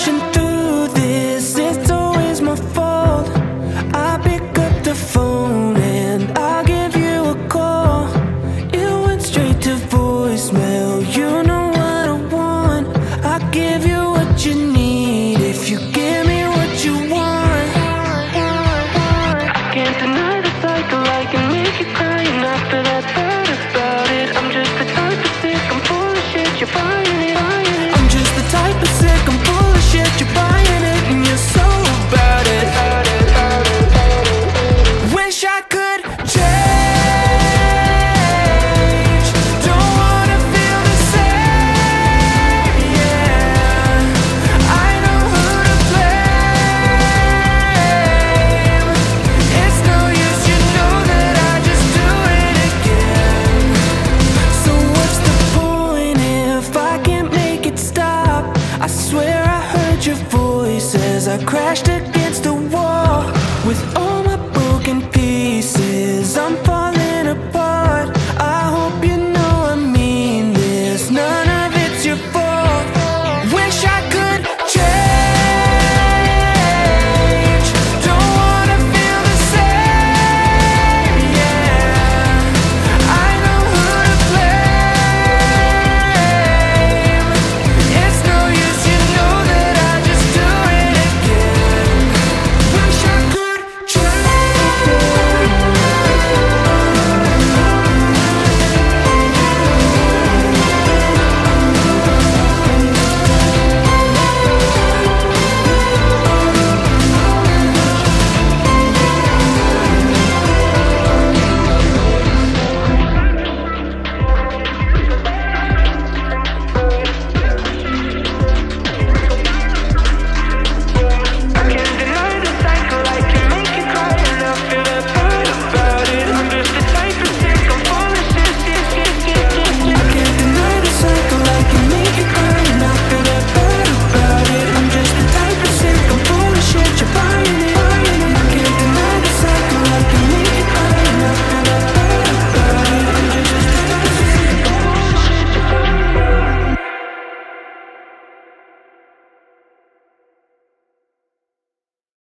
rushing through this, it's always my fault. I pick up the phone and I'll give you a call. It went straight to voicemail, you know what I want. I'll give you what you need if you give me what you want. I can't deny the cycle, I can